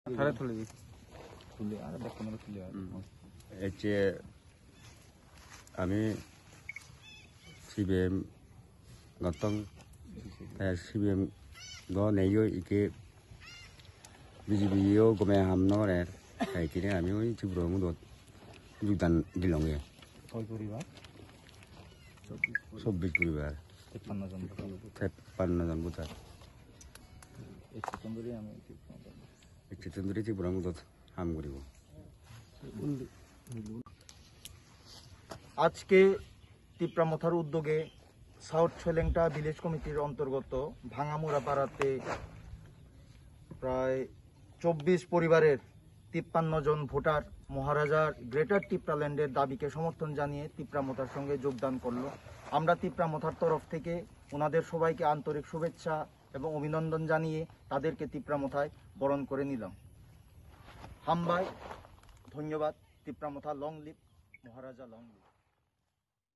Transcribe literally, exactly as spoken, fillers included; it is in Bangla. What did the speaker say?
আঠারো তুলে দিই তুলে আর দেখতে মতো তুলে এর চেয়ে আমি CBM গতং CBM đó này vô cái বিজেপিও কমে হামনো রে খাইকিনে আমি ওই ত্রিপুরা মধ্যে যোগদান দিলাম গে ছয় পরিবার চব্বিশ পরিবার তেপ্পান্ন জন তেপ্পান্ন জন ভোটার এই সেকেন্ডারি আমি একটি তন্দুরি ত্রিপুরা মধ্যে হাম করিব। আজকে তিপ্রামথার উদ্যোগে সাউথ ছলেংটা ভিলেজ কমিটির অন্তর্গত ভাঙামুড়া পাড়াতে প্রায় চব্বিশ পরিবারের তিপ্পান্ন জন ভোটার মহারাজার গ্রেটার তিপ্রাল্যান্ডের দাবিকে সমর্থন জানিয়ে তিপ্রামথার সঙ্গে যোগদান করলো। আমরা তিপ্রামথার তরফ থেকে ওনাদের সবাইকে আন্তরিক শুভেচ্ছা এবং অভিনন্দন জানিয়ে তাদেরকে তিপ্রামথায় বরণ করে নিলাম। হামবাই ধন্যবাদ। Tipra Motha long live, Maharaja long leave.